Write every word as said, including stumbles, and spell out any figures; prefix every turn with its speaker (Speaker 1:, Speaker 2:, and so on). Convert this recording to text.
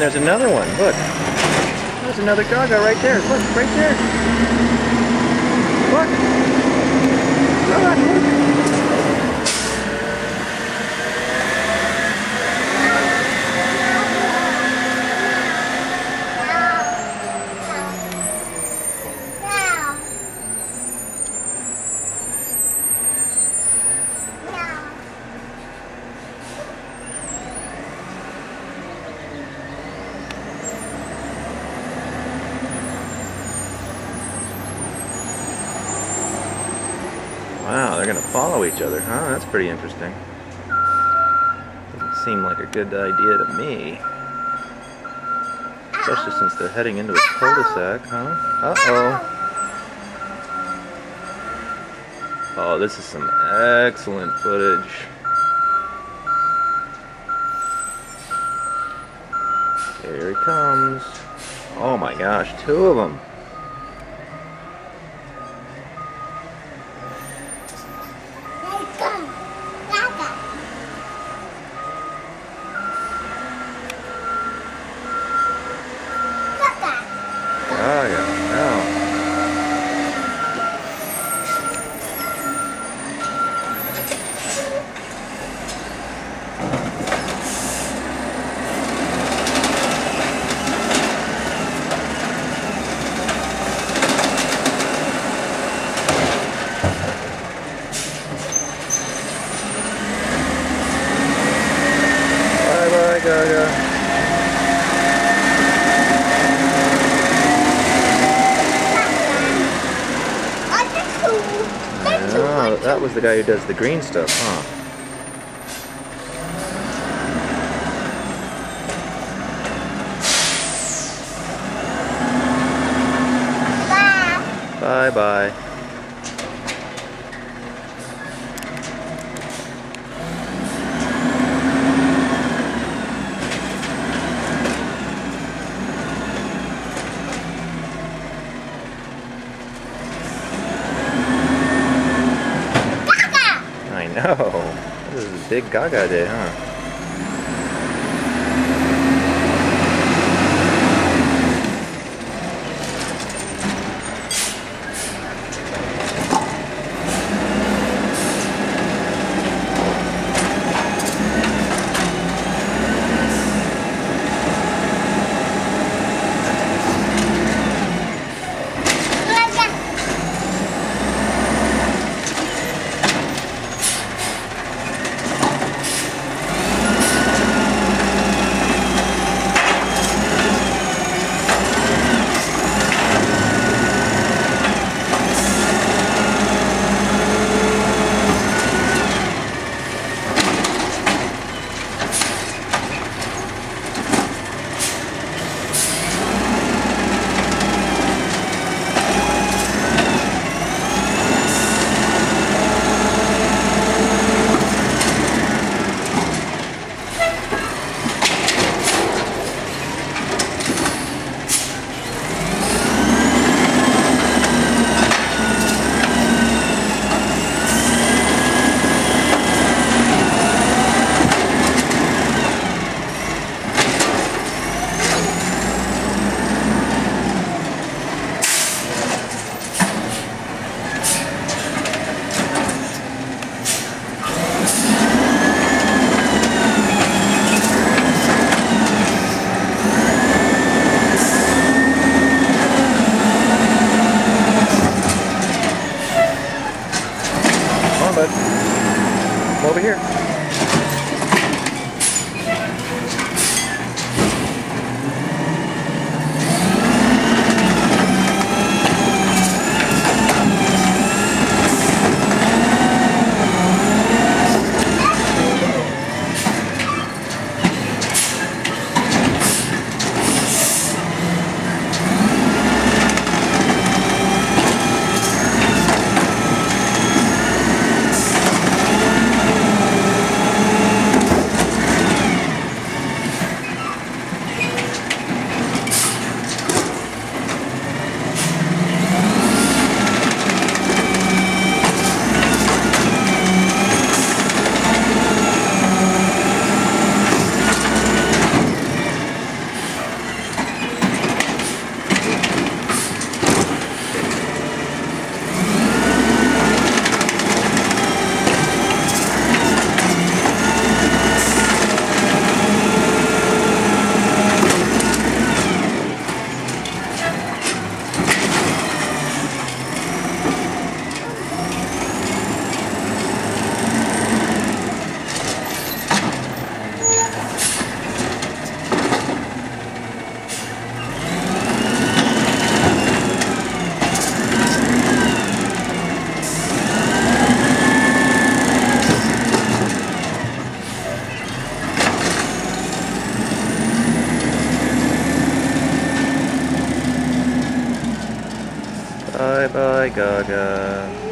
Speaker 1: there's another one. Look. There's another Gaga right there. Look, right there. Look. Look, look. Wow, they're gonna follow each other, huh? That's pretty interesting. Doesn't seem like a good idea to me. Especially since they're heading into a cul-de-sac, huh? Uh-oh. Oh, this is some excellent footage. Here he comes. Oh my gosh, two of them. Oh yeah, no. Bye bye, Gaga. Oh, that was the guy who does the green stuff, huh? Bye. Bye-bye. No, this is a big Gaga day, huh? Come over here. Bye bye, Gaga.